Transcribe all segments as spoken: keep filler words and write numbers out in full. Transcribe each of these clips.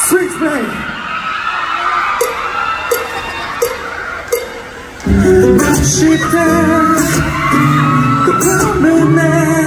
Sweet Play そして心胸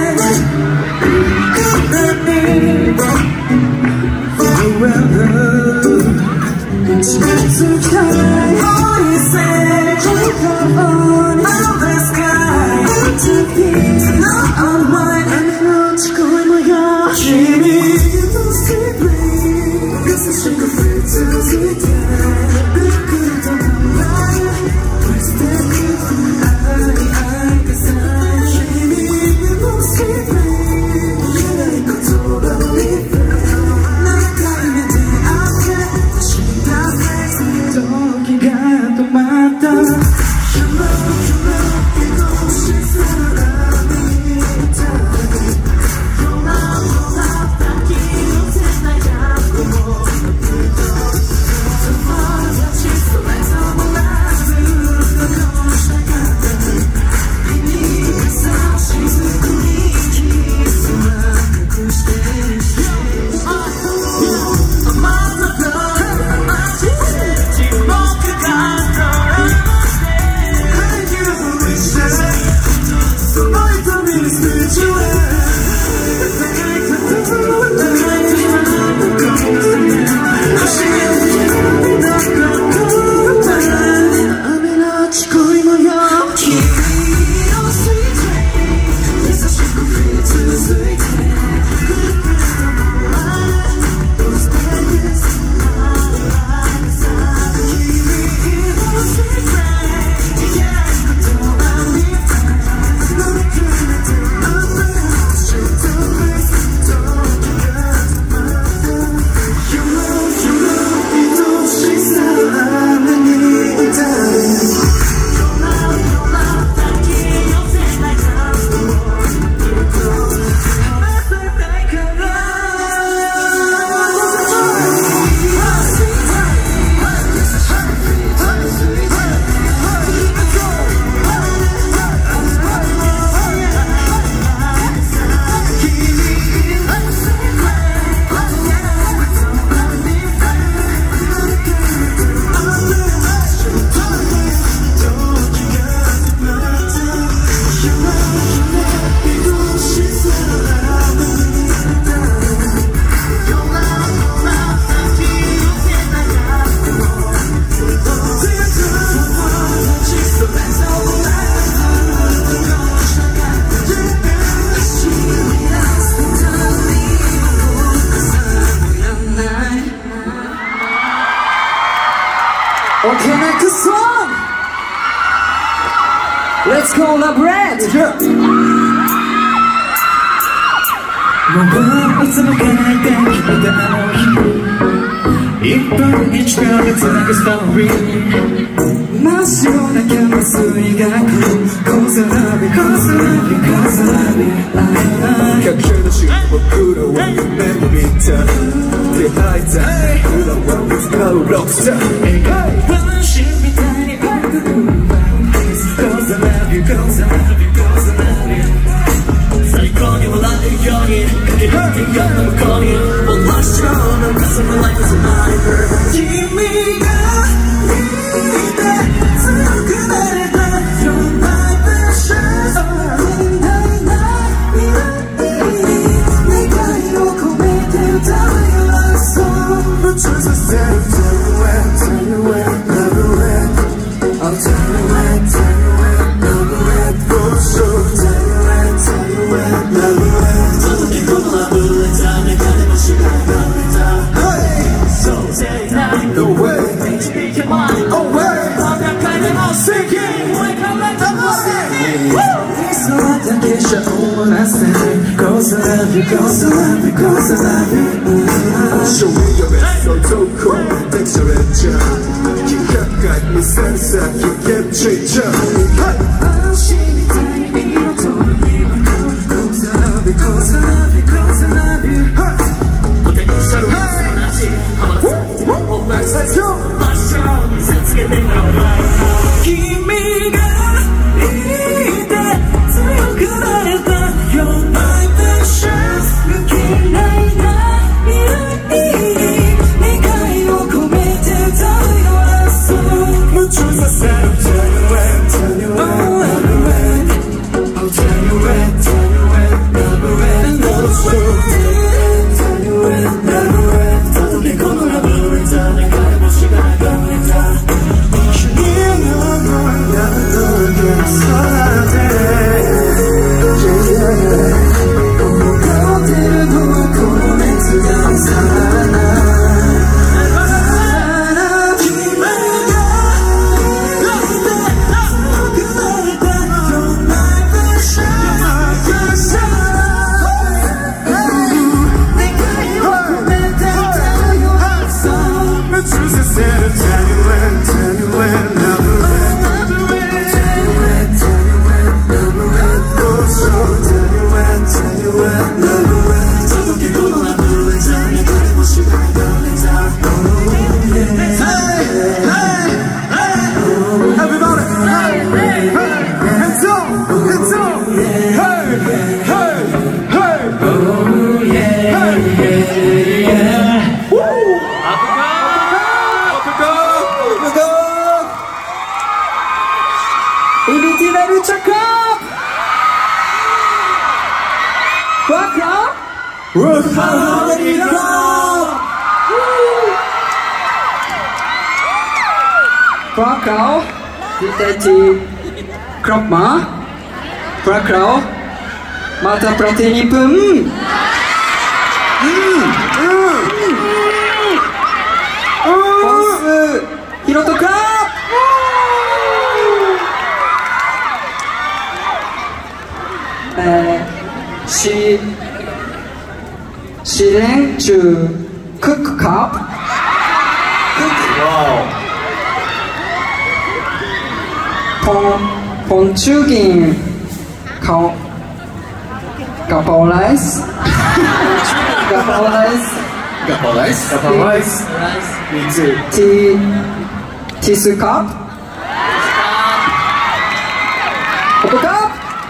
Okay, next song. Let's collaborate. Yeah. もういつも描いてきたあの日一分一秒でつなぐストーリー真っ白なキャンバスに描く Cause I love you, cause I love you, cause I love you 駆け出し僕らは夢を見た手吐いた僕らはぶつかるロックスター話みたいに愛が奪う Cause I love you, cause I love you, cause I love you 最高に笑えるように駆け抜けような向こうに One last show の傘の life is a lifer 君がいて強くなれた You're my precious ないない未来に願いを込めて歌うよ Love song But just to say Tell you when, tell you when, love you when I'll tell you when, tell you when, love you when For sure, tell you when, tell you when, love you when 届けこのラブレター願いもしがられた So take time, no way Make your mind, oh way 真ん中でも Sinking Wake up, let the music Woo! それだけじゃ終わらせない Cause I love you, cause I love you, cause I love you Show me your best, so don't call Texture and jump 幾何学無センサー You can change up嵐みたいに色とりまく Cause I love you, cause I love you, cause I love you ポテンシャルは同じハマらせ Let's go! Let's go! 見せつけてもらう君がいて強くなれた You're my precious 抜けないな未来に願い Lucha Club! Background? Rock Harmony Club! Background? Ditati Kropma? Background? Mata Pratini Pum! Boss Hiroto Club! She she learned to cook cup. Cook. Wow. Pon ponchugin kao gapao rice. Gapao rice. Gapao rice. Gapao rice. Me too. Tea tea cup. Cup cup.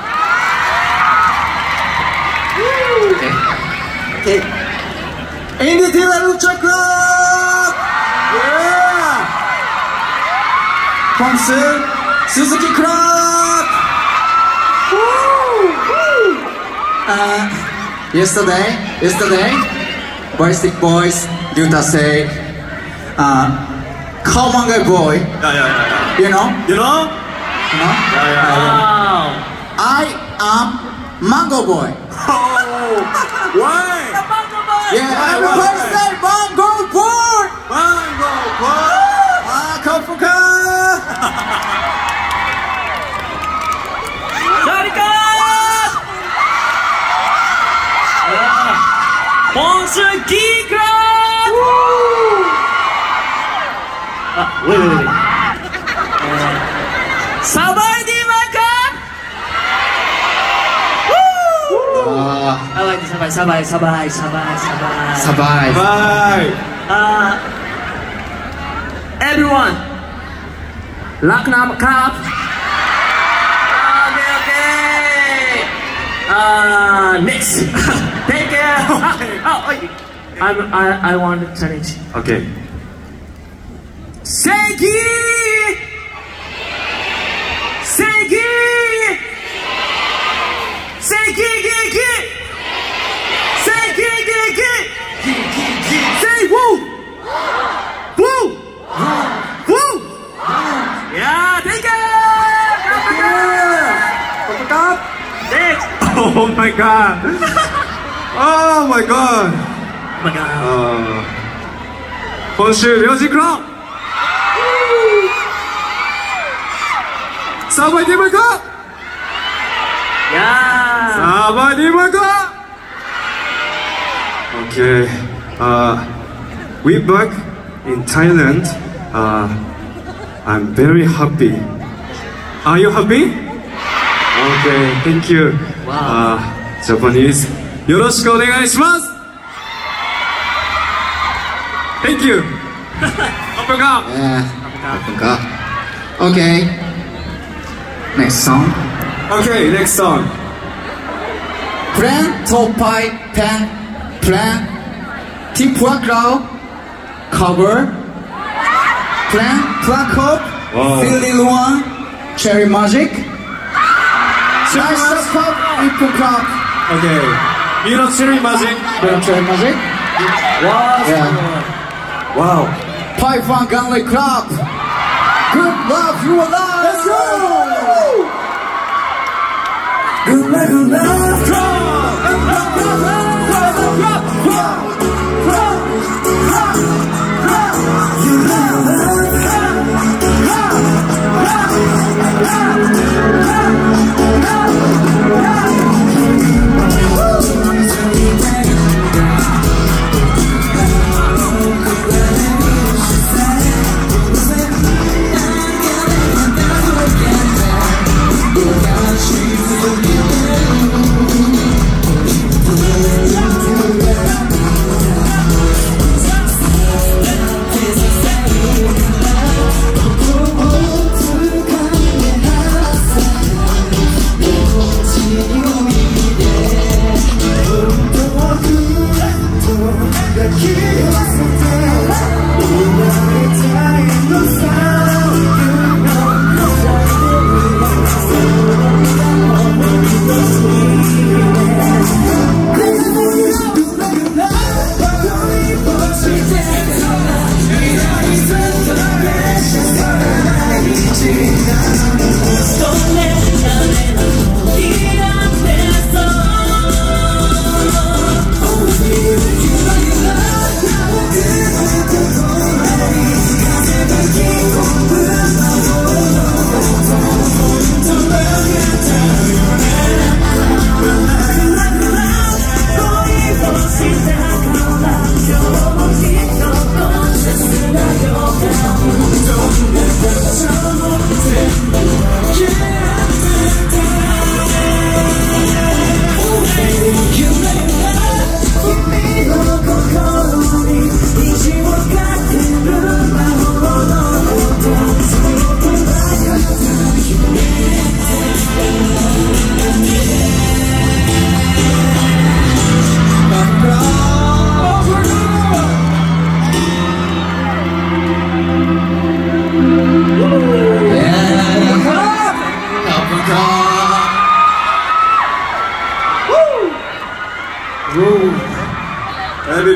Okay. Indie Lucha Club! Yeah! Ponsu Suzuki Club! Uh, yesterday, yesterday, Ballistic Boys, Ryuta say, uh, Kaomangai boy. Yeah, yeah, yeah, yeah. You know? You know? You know? Yeah, yeah, yeah. Wow. I am Mango boy. Oh, why? Yeah, everybody say Mango boy! Mango boy! Ah, Kofuka! Ponsu Key Club! Ah, wait, wait, wait. Sabai Diva Cup! I like the Sabai, Sabai, Sabai, Sabai, Sabai. Sabai. Bye! Uh, everyone, Lucknow Cup. Okay, okay. Uh, next. Take care. Oh, oh, wait. I'm, I, I want to challenge. Okay. Seiki! Seiki! Seiki, Seiki! Seiki, Seiki! Say woo! Woo! Woo! Yeah, take care! Next! Oh my god! Oh my god! Oh my god. Uh, Honshu Music Club! Sabai Diva Cup! Yeah! Sabai Diva Cup! Okay, uh, we back in Thailand. Uh, I'm very happy. Are you happy? Okay, thank you. Wow. Uh, Japanese, yoroshiku onegai shimasu! Thank you. Open up. Yeah. Open cup. Okay. Next song. Okay, next song. Plan Topai Pen Plan Team Puakrao Cover Plan Plakop Wow. Philly Luan Cherry Magic Nice Cup Ippo Cup Okay. You know Cherry Magic? Plan Cherry Magic Wow! Yeah. Wow. Pipe One Gunway Club Good love you alive Let's go Good love you alive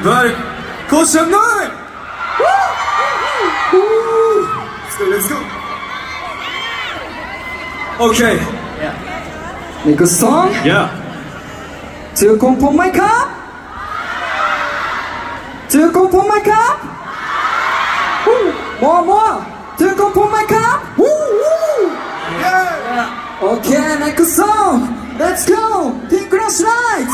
Everybody, Kosham Nine! Let's go, let's go. Okay. Yeah. Make a song? Yeah. To compose my cup? To compose my cup? Woo. More, more. To compose my cup? Woo, woo. Yeah. Okay, next song. Let's go. Pink Crush Lights.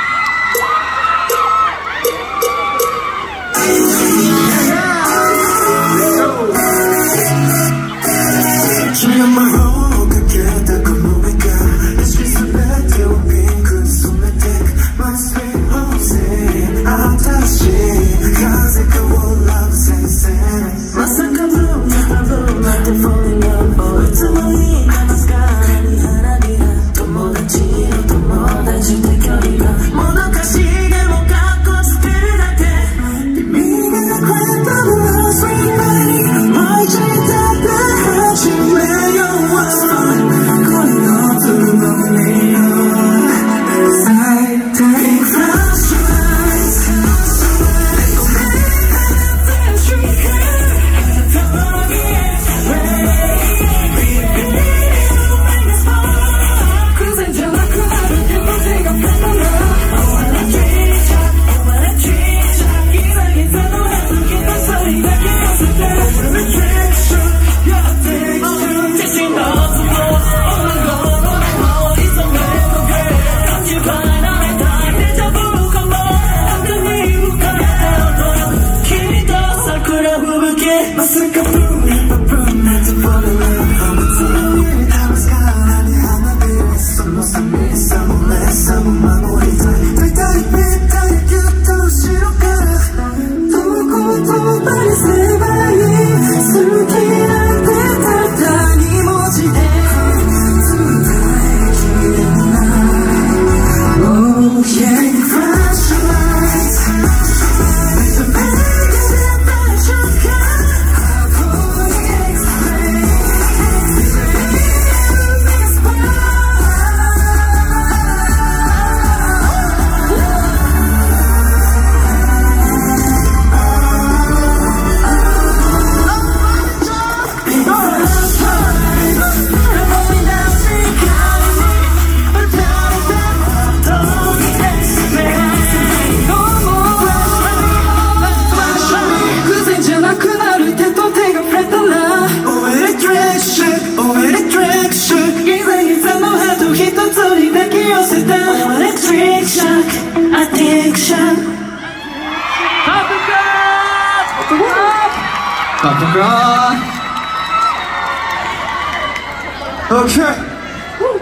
Okay. Woo.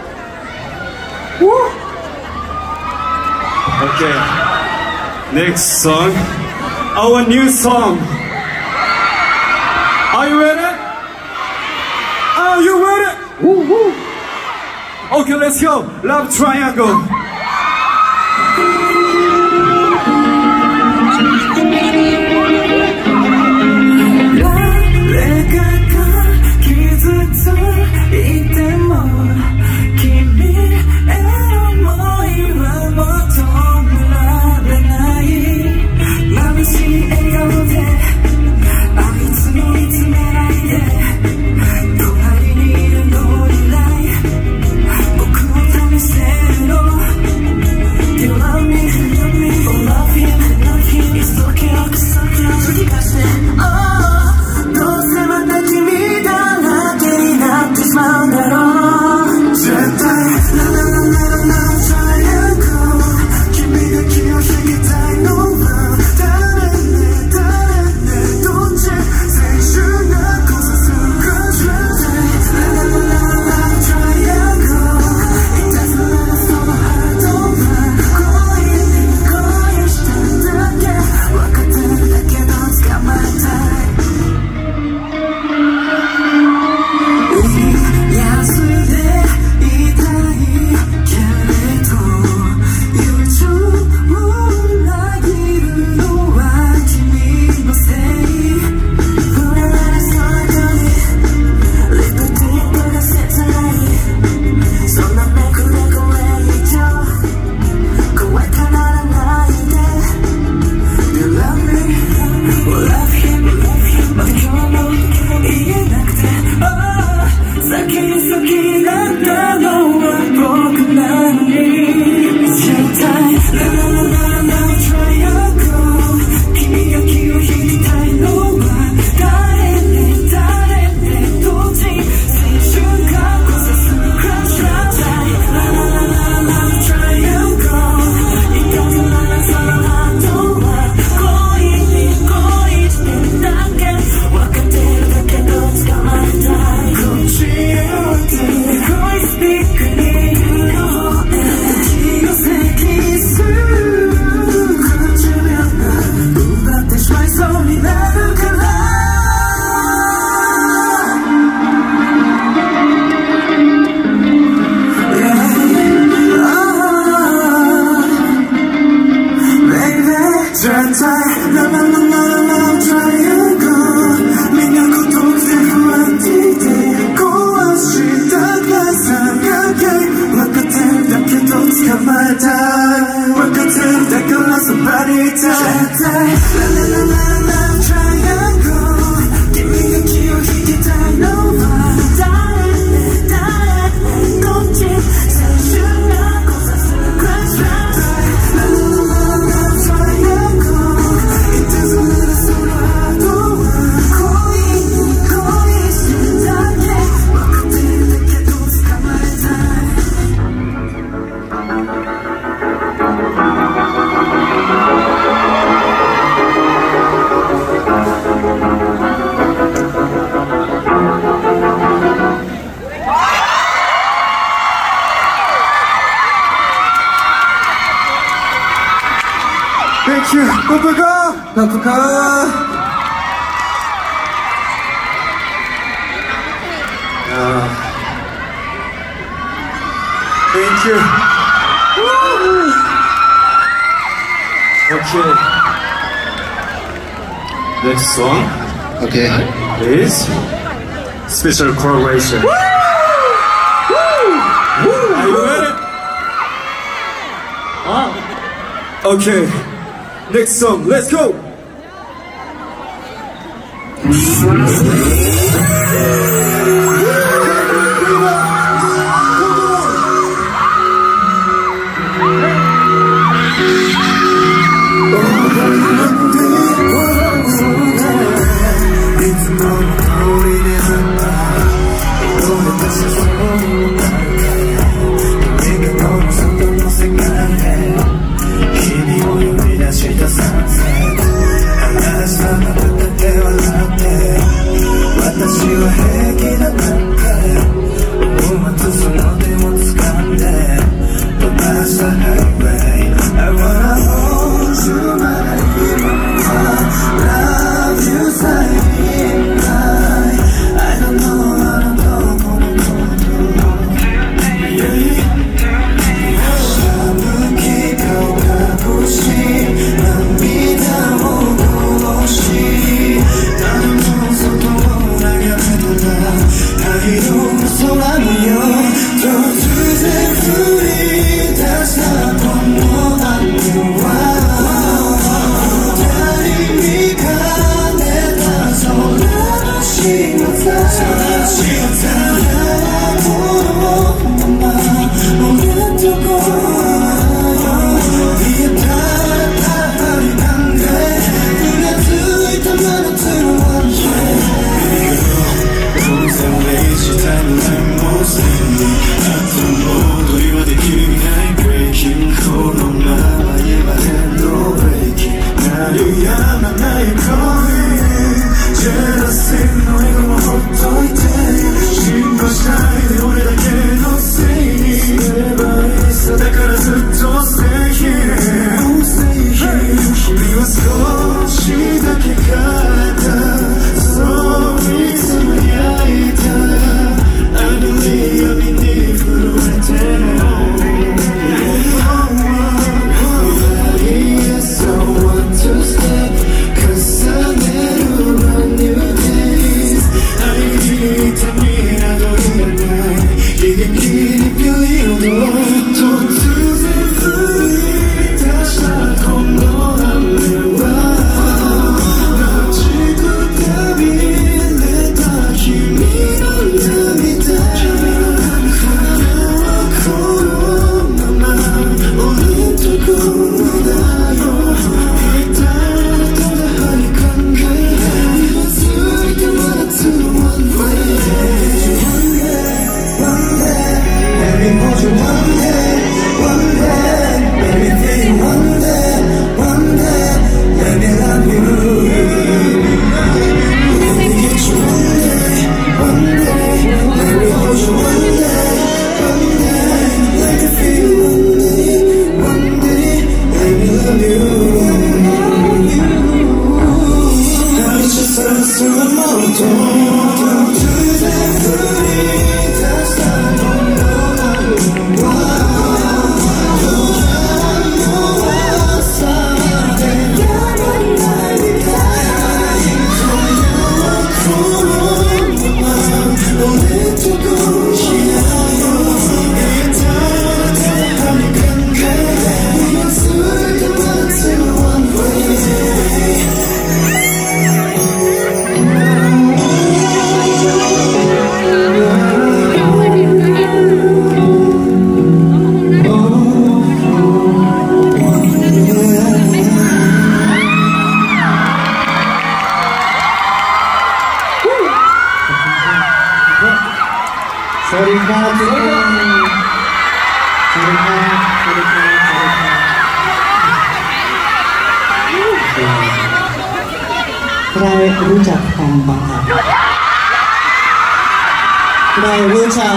Woo. Okay. Next song. Our new song. Are you ready? Are you ready? Woo, woo. Okay, let's go. Love Triangle. No you ขอบคุณครับขอบคุณครับ Thank you. Okay. Next song. Okay. Is special collaboration. Are you ready? Okay. Next song. Let's go.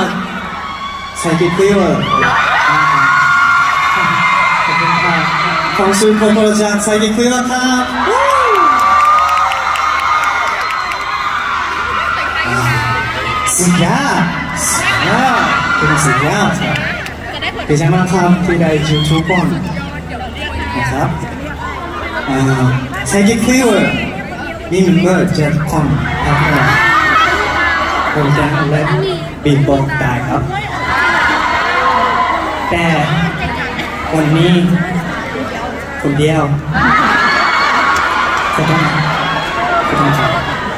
Psychic Fever ขอบคุณค่ะของซูนโคโตจากไซกิคุยแล้วครับสุดยอดสุดยอดเป็นสุดยอดดีใจมากครับที่ได้ยูทูบก่อนนะครับไซกิคุยว่ายิ่งเมื่อเจอคนครับผมจะเล่นบีบบอกได้ครับแต่วันนี้คนเดียวก็ต้องก็ต้องครับ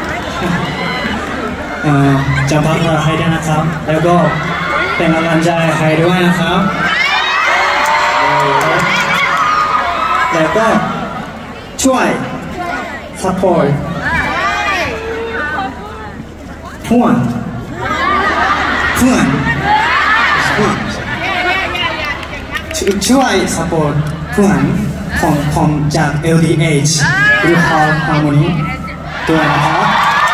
จะพักเราให้ได้นะครับแล้วก็เป็นกำลังใจให้ด้วยนะครับแล้วก็ช่วย support เพื่อนเพื่อนช่วย support เพื่อนของของจาก แอล ดี เอช หรือ Hall Harmony ด้วยนะครับ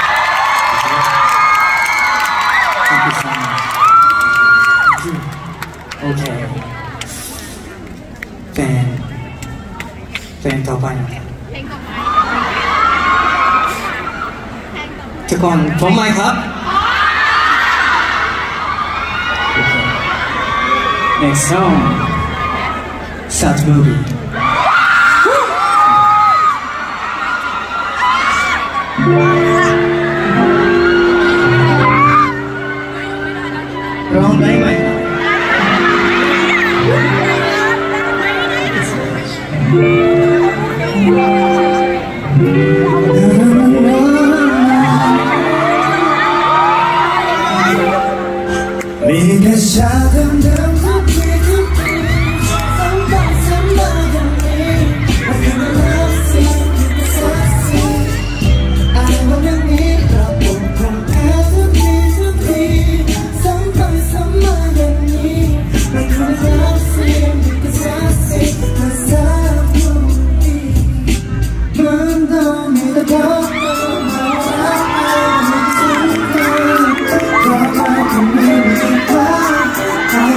โอเคเพลงเพลงต่อไปนะครับทุกคนพร้อมไหมครับ Next song Sad Movie ร้องได้ไหมมีแค่ชาเดิมๆทุกทีทุกทีซ้ำไปซ้ำมาอย่างนี้ What can I love see sexy อ่านวันอย่างนี้ระบบของแอร์ทุกทีทุกทีซ้ำไปซ้ำมาอย่างนี้ What can I love see sexy ภาษาพูดดีเหมือนเรามีแต่เธอมารักเราไม่ถึงเธอเพราะเราคงไม่มีใคร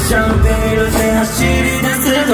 シャンビールで走り出すと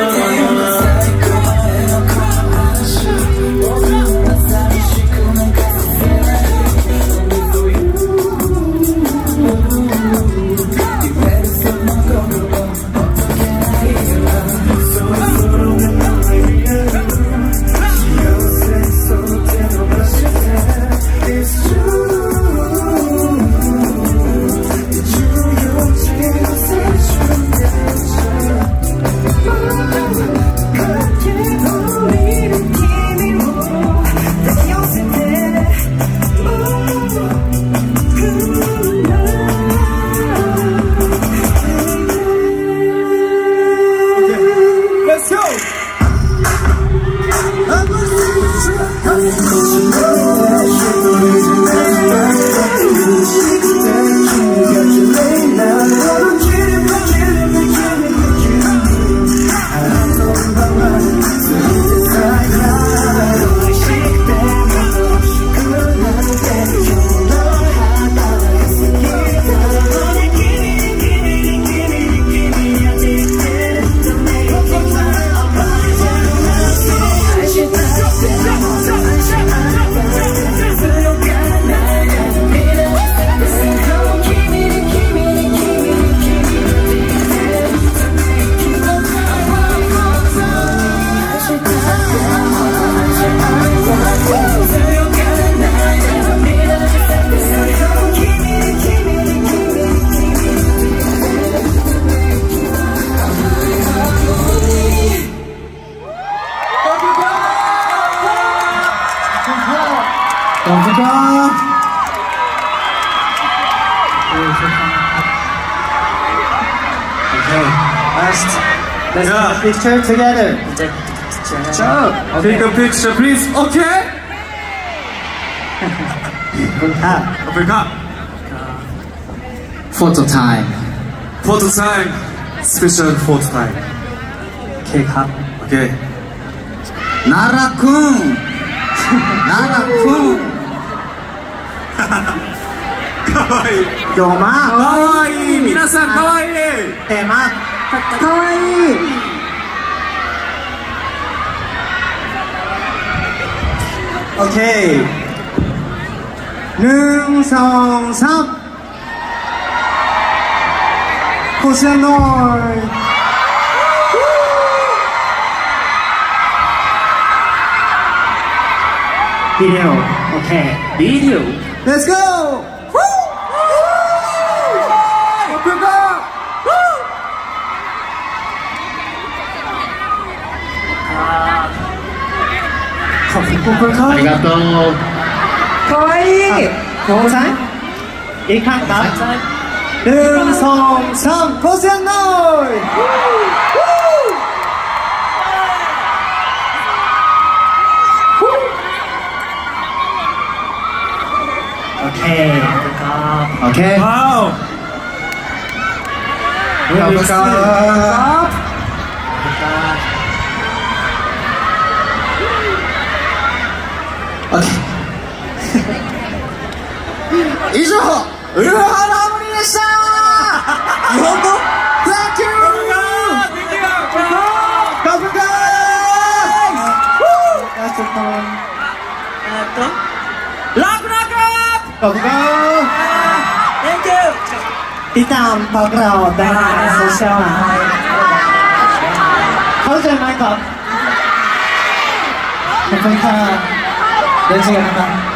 Last, let's Yeah. take a picture together. Ciao. Take a picture, please. Okay. Ah, Africa. photo time. Photo time. Special photo time. Okay, cut. Okay. 나라쿤. 나라쿤. かわいい。 요마. かわいい。皆さんかわいい。 대박. 가와이. 오케이. 능성삼. 포시아놀. 비디오. 오케이. 비디오 Let's go. ありがとうかわいいポーズいいかなหนึ่งสองสามโพสกันหน่อยโอเคโอเค Wow. ขอบคุณครับオッケー以上ウルフハラーモニーでした日本語 Thank you ขอบคุณครับラストコンえっとラクラクขอบคุณครับ Thank you ติดตามพวกเราได้ในโซเชียลเข้าใจไหมครับขอบคุณครับเดินเชียร์นะครับ